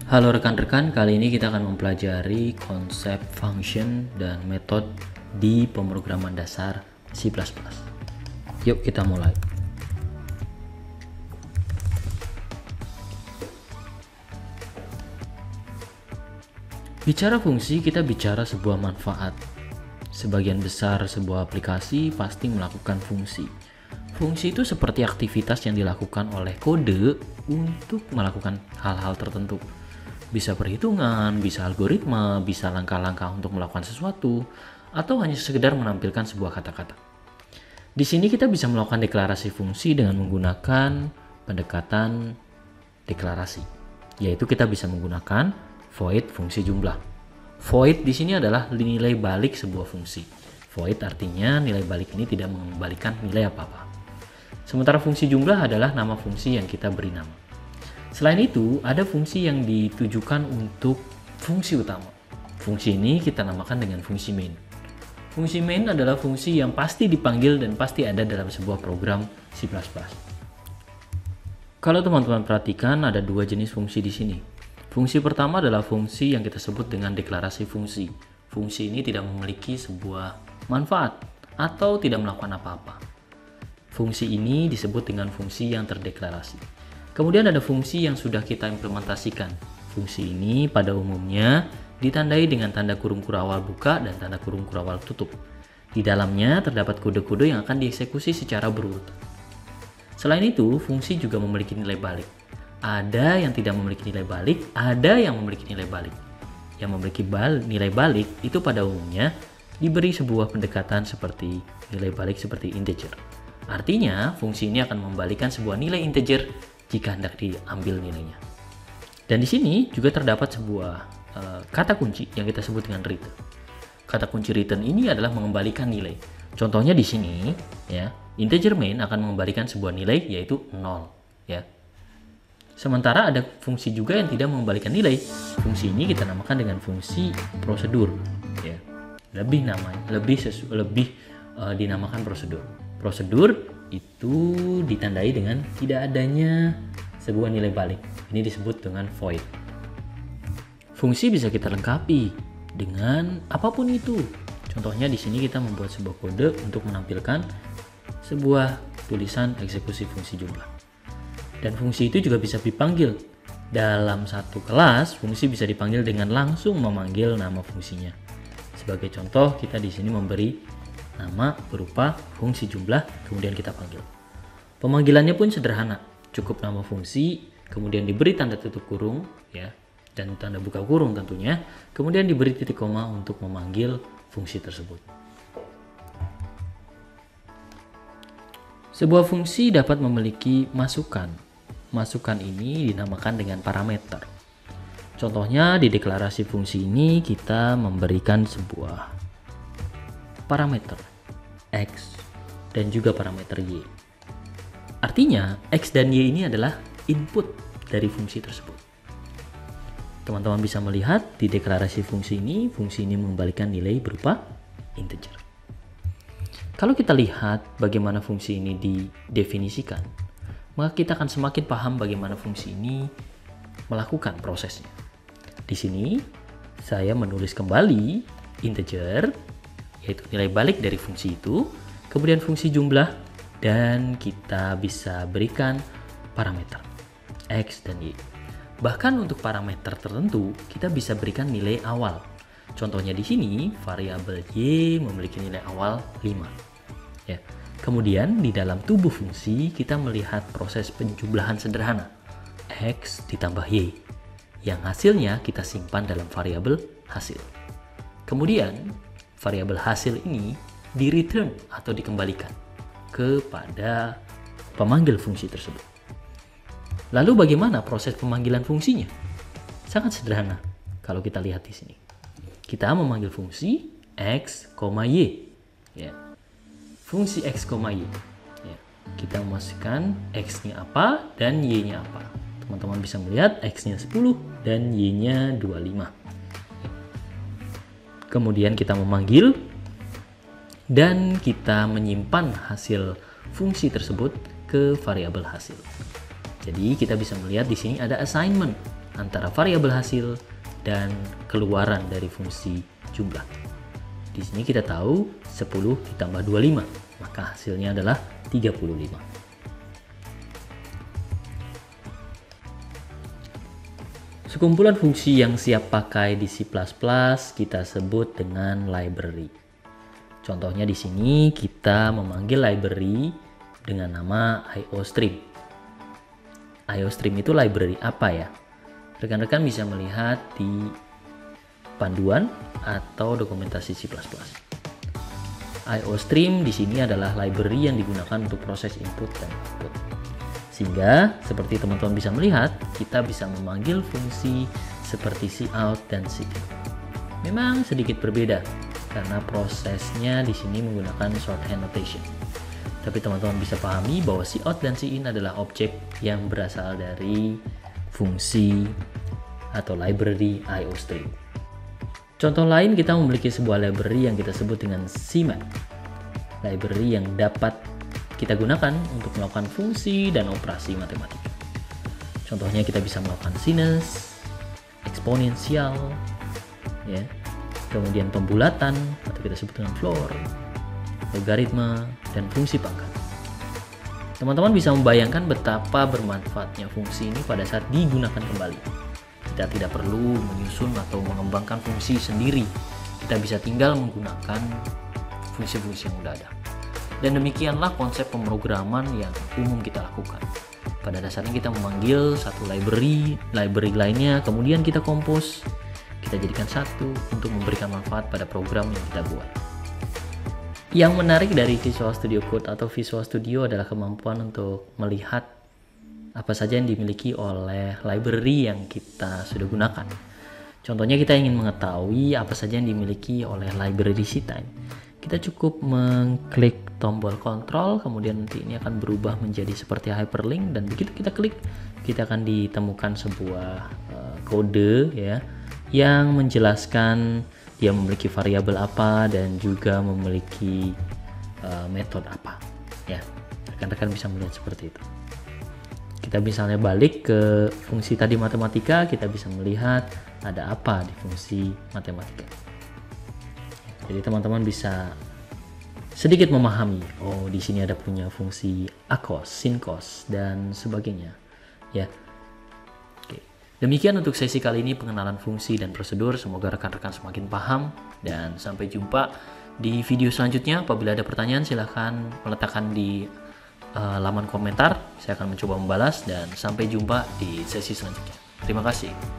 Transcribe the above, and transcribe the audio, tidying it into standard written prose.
Halo rekan-rekan, kali ini kita akan mempelajari konsep function dan metode di pemrograman dasar C++. Yuk kita mulai. Bicara fungsi, kita bicara sebuah manfaat. Sebagian besar sebuah aplikasi pasti melakukan fungsi. Fungsi itu seperti aktivitas yang dilakukan oleh kode untuk melakukan hal-hal tertentu. Bisa perhitungan, bisa algoritma, bisa langkah-langkah untuk melakukan sesuatu, atau hanya sekedar menampilkan sebuah kata-kata. Di sini kita bisa melakukan deklarasi fungsi dengan menggunakan pendekatan deklarasi, yaitu kita bisa menggunakan void fungsi jumlah. Void di sini adalah nilai balik sebuah fungsi. Void artinya nilai balik ini tidak mengembalikan nilai apa-apa. Sementara fungsi jumlah adalah nama fungsi yang kita beri nama. Selain itu, ada fungsi yang ditujukan untuk fungsi utama. Fungsi ini kita namakan dengan fungsi main. Fungsi main adalah fungsi yang pasti dipanggil dan pasti ada dalam sebuah program C++. Kalau teman-teman perhatikan, ada dua jenis fungsi di sini. Fungsi pertama adalah fungsi yang kita sebut dengan deklarasi fungsi. Fungsi ini tidak memiliki sebuah manfaat atau tidak melakukan apa-apa. Fungsi ini disebut dengan fungsi yang terdeklarasi. Kemudian ada fungsi yang sudah kita implementasikan. Fungsi ini pada umumnya ditandai dengan tanda kurung kurawal buka dan tanda kurung kurawal tutup. Di dalamnya terdapat kode-kode yang akan dieksekusi secara berurutan. Selain itu, fungsi juga memiliki nilai balik. Ada yang tidak memiliki nilai balik, ada yang memiliki nilai balik. Yang memiliki nilai balik itu pada umumnya diberi sebuah pendekatan seperti nilai balik seperti integer. Artinya, fungsi ini akan membalikan sebuah nilai integer jika hendak diambil nilainya. Dan di sini juga terdapat sebuah kata kunci yang kita sebut dengan return. Kata kunci return ini adalah mengembalikan nilai. Contohnya di sini, ya, integer main akan mengembalikan sebuah nilai yaitu 0, ya. Sementara ada fungsi juga yang tidak mengembalikan nilai. Fungsi ini kita namakan dengan fungsi prosedur, ya. Lebih dinamakan prosedur. Prosedur itu ditandai dengan tidak adanya sebuah nilai balik. Ini disebut dengan void. Fungsi bisa kita lengkapi dengan apapun itu. Contohnya di sini kita membuat sebuah kode untuk menampilkan sebuah tulisan eksekusi fungsi jumlah. Dan fungsi itu juga bisa dipanggil. Dalam satu kelas, fungsi bisa dipanggil dengan langsung memanggil nama fungsinya. Sebagai contoh, kita di sini memberi nama berupa fungsi jumlah, kemudian kita panggil. Pemanggilannya pun sederhana, cukup nama fungsi, kemudian diberi tanda tutup kurung, ya, dan tanda buka kurung tentunya, kemudian diberi titik koma untuk memanggil fungsi tersebut. Sebuah fungsi dapat memiliki masukan. Masukan ini dinamakan dengan parameter. Contohnya di deklarasi fungsi ini kita memberikan sebuah parameter X dan juga parameter Y. Artinya X dan Y ini adalah input dari fungsi tersebut. Teman-teman bisa melihat di deklarasi fungsi ini mengembalikan nilai berupa integer. Kalau kita lihat bagaimana fungsi ini didefinisikan, maka kita akan semakin paham bagaimana fungsi ini melakukan prosesnya. Di sini saya menulis kembali integer, yaitu nilai balik dari fungsi itu, kemudian fungsi jumlah, dan kita bisa berikan parameter X dan Y. Bahkan untuk parameter tertentu, kita bisa berikan nilai awal. Contohnya di sini, variabel Y memiliki nilai awal 5. Ya. Kemudian di dalam tubuh fungsi, kita melihat proses penjumlahan sederhana, X ditambah Y, yang hasilnya kita simpan dalam variabel hasil. Kemudian, variabel hasil ini di-return atau dikembalikan kepada pemanggil fungsi tersebut. Lalu bagaimana proses pemanggilan fungsinya? Sangat sederhana kalau kita lihat di sini. Kita memanggil fungsi X, Y. Ya. Fungsi X, Y. Ya. Kita memasukkan X-nya apa dan Y-nya apa. Teman-teman bisa melihat X-nya 10 dan Y-nya 25. Kemudian kita memanggil dan kita menyimpan hasil fungsi tersebut ke variabel hasil. Jadi kita bisa melihat di sini ada assignment antara variabel hasil dan keluaran dari fungsi jumlah. Di sini kita tahu 10 ditambah 25, maka hasilnya adalah 35. Sekumpulan fungsi yang siap pakai di C++ kita sebut dengan library. Contohnya di sini kita memanggil library dengan nama IOStream. IOStream itu library apa ya? Rekan-rekan bisa melihat di panduan atau dokumentasi C++. IOStream di sini adalah library yang digunakan untuk proses input dan output. Sehingga seperti teman-teman bisa melihat, kita bisa memanggil fungsi seperti cout dan cin. Memang sedikit berbeda karena prosesnya di sini menggunakan shorthand notation. Tapi teman-teman bisa pahami bahwa cout dan cin adalah objek yang berasal dari fungsi atau library IOStream. Contoh lain, kita memiliki sebuah library yang kita sebut dengan CMAP. Library yang dapat kita gunakan untuk melakukan fungsi dan operasi matematika. Contohnya kita bisa melakukan sinus, eksponensial, ya, kemudian pembulatan atau kita sebut dengan floor, logaritma, dan fungsi pangkat. Teman-teman bisa membayangkan betapa bermanfaatnya fungsi ini pada saat digunakan kembali. Kita tidak perlu menyusun atau mengembangkan fungsi sendiri. Kita bisa tinggal menggunakan fungsi-fungsi yang sudah ada. Dan demikianlah konsep pemrograman yang umum kita lakukan. Pada dasarnya kita memanggil satu library lainnya, kemudian kita compose, kita jadikan satu untuk memberikan manfaat pada program yang kita buat. Yang menarik dari Visual Studio Code atau Visual Studio adalah kemampuan untuk melihat apa saja yang dimiliki oleh library yang kita sudah gunakan. Contohnya kita ingin mengetahui apa saja yang dimiliki oleh library ctime. Kita cukup mengklik tombol kontrol, kemudian nanti ini akan berubah menjadi seperti hyperlink, dan begitu kita klik, kita akan ditemukan sebuah kode ya yang menjelaskan dia memiliki variabel apa dan juga memiliki metode apa. Ya, rekan-rekan bisa melihat seperti itu. Kita misalnya balik ke fungsi tadi matematika, kita bisa melihat ada apa di fungsi matematika. Jadi teman-teman bisa sedikit memahami, oh di sini ada punya fungsi acos, sincos, dan sebagainya. Ya. Oke. Demikian untuk sesi kali ini pengenalan fungsi dan prosedur. Semoga rekan-rekan semakin paham dan sampai jumpa di video selanjutnya. Apabila ada pertanyaan silahkan meletakkan di laman komentar. Saya akan mencoba membalas dan sampai jumpa di sesi selanjutnya. Terima kasih.